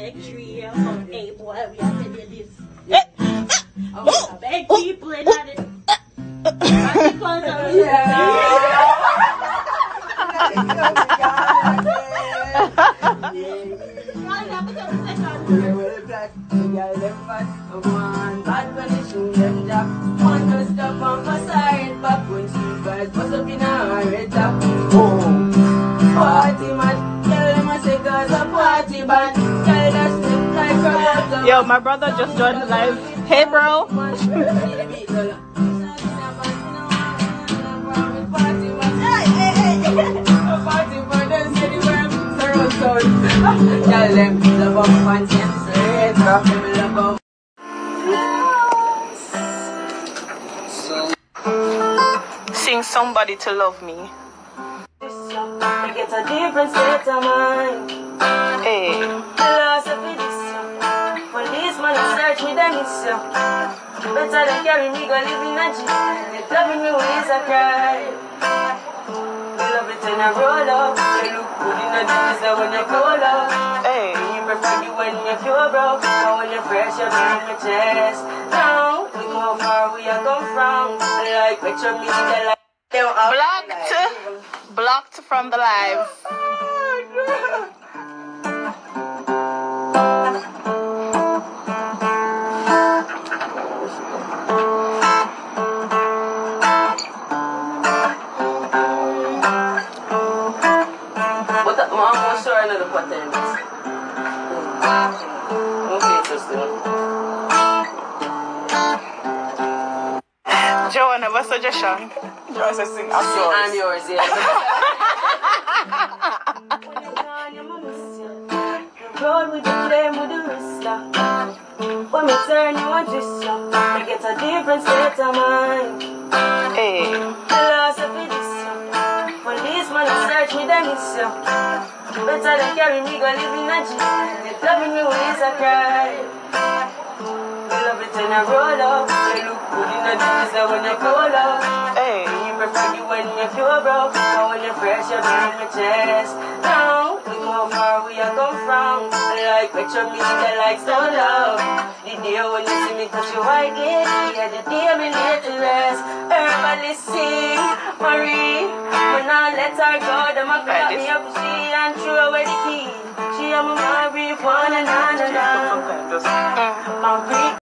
big tree. Hey boy, we have to do this. Oh, big people in it. Yo, my brother just joined the live. Hey, bro. Sing Somebody to Love Me. Get a different state of mind. Hey. Philosophy this. Police man search me, then it's you. Better than carry me, go live in a jail. Loving me when it's a cry. You love it when I roll up. You look good in a dress when you pull up. Hey. You prefer you when you're pure broke. But when you're fresh, you're in my chest. Now, look how far we are come from. Like picture me, they like. Blocked from the live. But I'm almost sure another pattern. Okay, interesting. Joanna, what's suggestion? Joanna says sing I'm yours. I'm yours, yeah. Roll with the flame with the wristler. When me turn you on twist up, I get a different state of mind. Hey. Philosophy this up. Police man search me, then it's you. Better than carry me, go live in a jail. Loving me when it's a cry. You love it when I roll up. You look good in a dress when you pull up. Hey. You prefer you when you're pure broke. But when you're fresh, you're in my chest. Now, look how far we are come from. Like picture me, they like so love. The day when you see me touch your white lady, yeah, the day me lay to rest. Everybody sing, Marie. When I let her go, them a pick me up, she and throw away the key. She and my Marie, one and on and on.